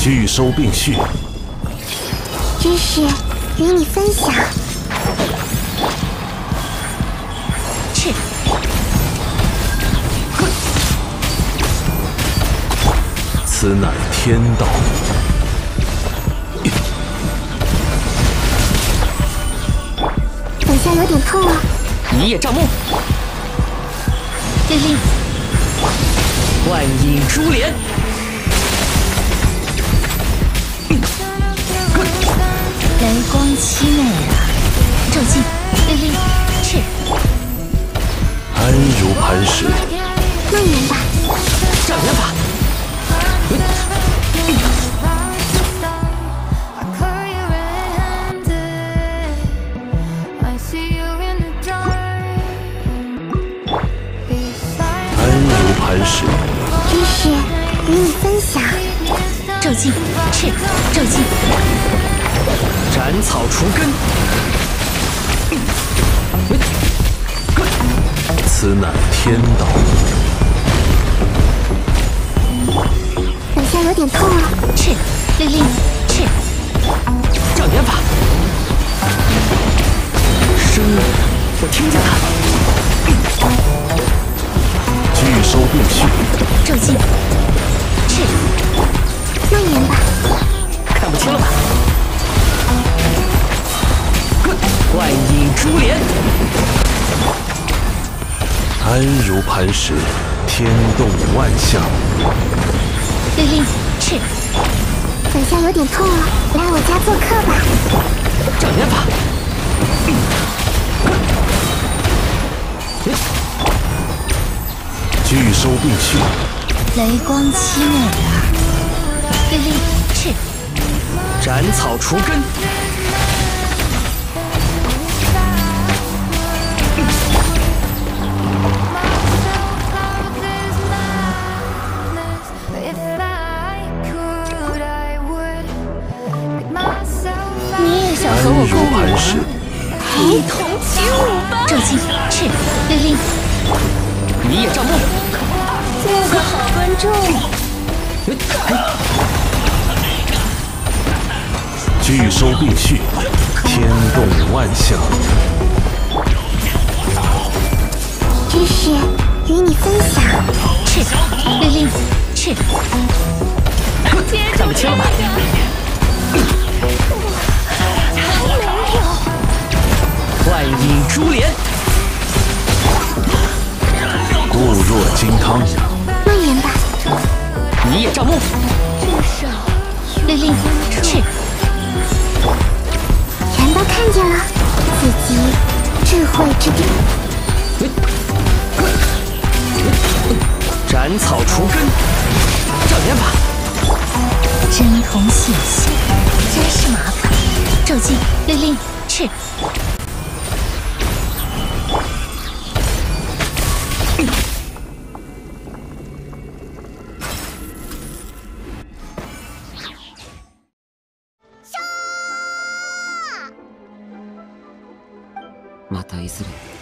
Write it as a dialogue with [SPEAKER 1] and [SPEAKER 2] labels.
[SPEAKER 1] 拒收并蓄，
[SPEAKER 2] 知识与你分享。
[SPEAKER 3] 去。
[SPEAKER 1] 此乃天道。
[SPEAKER 2] 等下有点痛啊！
[SPEAKER 3] 一叶障目，令令，万影珠帘。 雷光凄美啊！骤进，令令，去。
[SPEAKER 1] 安如磐石。
[SPEAKER 2] 蔓延吧。
[SPEAKER 3] 障眼法。
[SPEAKER 1] 安如磐石。
[SPEAKER 2] 知识与你分享。
[SPEAKER 3] 骤进，去，骤进。 斩草除根，
[SPEAKER 1] 此乃天道。
[SPEAKER 2] 等下有点痛啊！
[SPEAKER 3] 去，令令，去。障眼法，声音，我听见它。
[SPEAKER 1] 拒收并蓄，
[SPEAKER 3] 骤进，去。
[SPEAKER 2] 蔓延吧。
[SPEAKER 3] 看不清了吧？ 万影珠帘，
[SPEAKER 1] 安如磐石，天动万象。
[SPEAKER 3] 令令，去。
[SPEAKER 2] 等下有点痛啊！来我家做客吧。
[SPEAKER 3] 障眼法，
[SPEAKER 1] 拒收并蓄。
[SPEAKER 3] 雷光凄美啊！令令，去。斩草除根。
[SPEAKER 1] 安如磐石，
[SPEAKER 3] 一同起舞吧！骤进，去，令令，一叶障目，
[SPEAKER 2] 做个好观众。
[SPEAKER 1] 拒收并蓄，天动万象。
[SPEAKER 2] 知识与你分享。
[SPEAKER 3] 去，令令，去。看不清了吧？ 万影珠帘，
[SPEAKER 1] 固若金汤。
[SPEAKER 2] 蔓延吧。
[SPEAKER 3] 一叶障目，令令，去。
[SPEAKER 2] 全都看见了，自己智慧之巅。
[SPEAKER 3] 斩草除根，障眼法。针筒血腥，真是麻烦。骤进，令令，去。 またいずれ